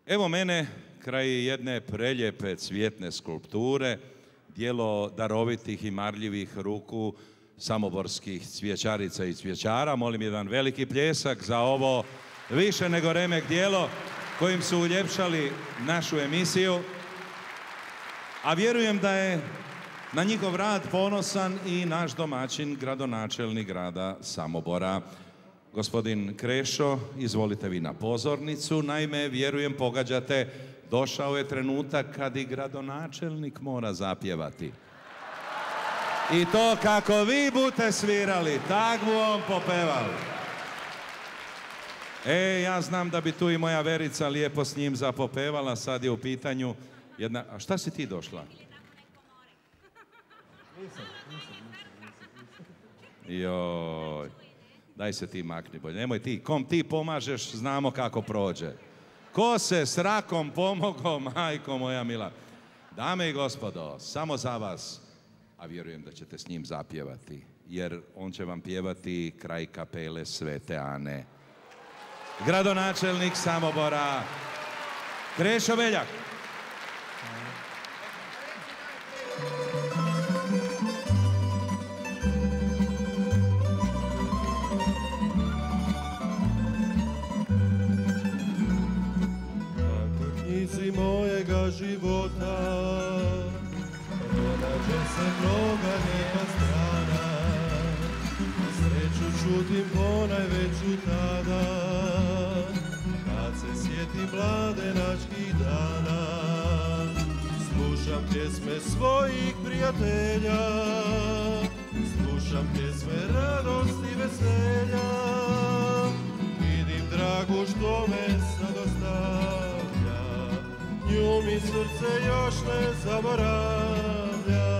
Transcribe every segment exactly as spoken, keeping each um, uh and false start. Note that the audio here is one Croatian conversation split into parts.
Evo mene kraj jedne preljepe cvjetne skulpture, dijelo darovitih i marljivih ruku samoborskih cvjećarica i cvjećara. Molim jedan veliki pljesak za ovo više nego remek dijelo kojim su uljepšali našu emisiju. A vjerujem da je na njihov rad ponosan i naš domaćin, gradonačelnik grada Samobora. Gospodin Krešo, izvolite vi na pozornicu. Naime, vjerujem, pogađate, došao je trenutak kad i gradonačelnik mora zapjevati. I to kako vi bute svirali, tak bu on popevali. E, ja znam da bi tu i moja Verica lijepo s njim zapopevala, sad je u pitanju jedna... A šta si ti došla? Nisam, nisam, nisam. Joj, daj se ti makni bolje, nemoj ti, kom ti pomažeš, znamo kako prođe. Ko se s rakom pomogao, majko moja mila. Dame i gospodo, samo za vas, a vjerujem da ćete s njim zapjevati, jer on će vam pjevati kraj kapele Svete Ane. Gradonačelnik Samobora, Krešo Beljak. Mojega života pronađe se mnoga lijepa strana, sreću čutim ponajveću tada, kad se sjetim mladenačkih dana. Slušam pjesme svojih prijatelja, slušam pjesme radosti i veselja, vidim dragu što me sad ostavlja, nju mi srce još ne zaboravlja.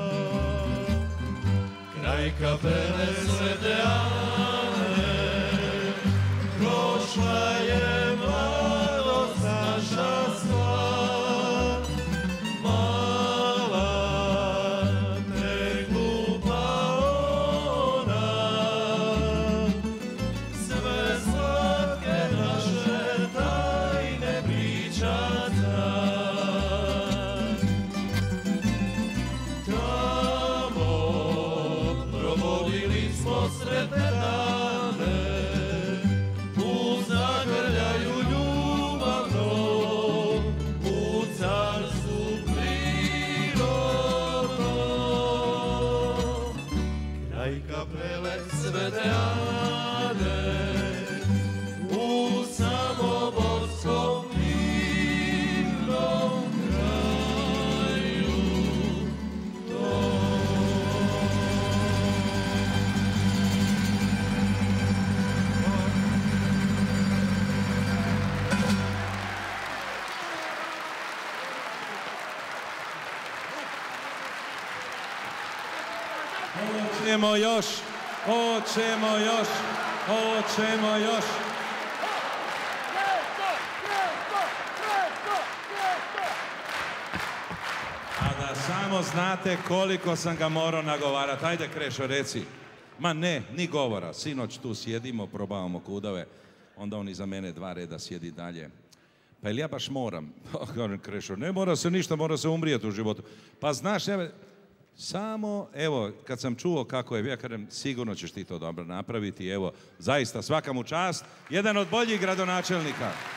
Kraj kapele Svete Ane prošla je mladost naša sva, mala te glupa ona, sve slatke naše tajne priča. Sretne dane u zagrljaju ljubavnom, u carstvu prirodnom. Kraj kapele Svete Ane u samoborskom divnom kraju. Hoćemo još, hoćemo još, hoćemo još. A da samo znate koliko sam ga morao nagovarati. Ajde Krešo, reci. Ma ne, ni govora. Sinoć tu sjedimo, probavamo kudove. Onda on iza mene dva reda sjedi dalje. Pa ili ja baš moram? Kažem Krešo, ne mora se ništa, mora se umrijeti u životu. Pa znaš, ja... Samo, evo, kad sam čuo kako je, ja kažem, sigurno ćeš ti to dobro napraviti, evo, zaista, svaka mu čast, jedan od boljih gradonačelnika.